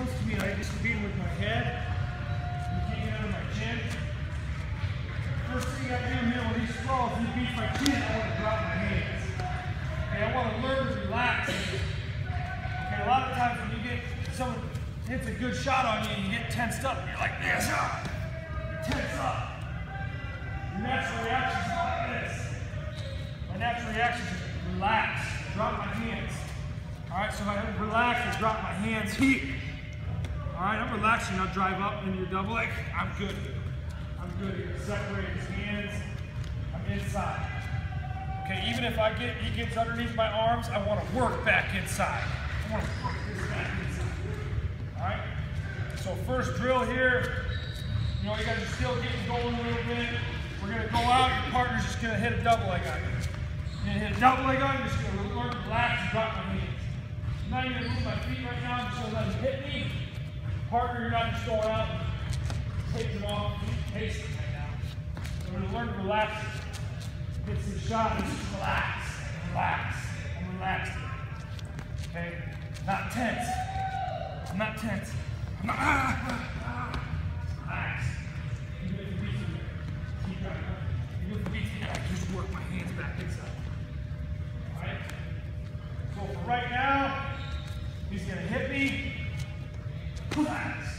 comes to me, I just beat him with my head. I'm getting under my chin. First thing I do here when he sprawls, he beats my chin, I want to drop my hands. Okay, I want to learn to relax. Okay, a lot of times when you get someone hits a good shot on you and you get tensed up, and you're like this. You tense up. Your natural reaction is like this. My natural reaction is relax, drop my hands. All right, so I relax and drop my hands here. All right, I'm relaxing. I'll drive up into your double leg. I'm good. I'm good here. Separate his hands. I'm inside. Okay, even if he gets underneath my arms, I want to work back inside. I want to work this back inside. All right. So first drill here. You know, you guys are still getting going a little bit. We're gonna go out. Your partner's just gonna hit a double leg on you. You're gonna hit a double leg on you. Just gonna learn to relax and drop my hands. I'm not even gonna move my feet right now. I'm just gonna let him hit me. Partner, you're not just going out and taking them off. Pace it right now. So we're gonna learn to relax. Get some shot and just relax, relax, and relax. Okay? Not tense. I'm not tense. I'm not. Relax. Even if you beat me, keep going. Even if you beat me, I can just work my hands back inside. All right? So for right now, he's gonna hit me. Relax.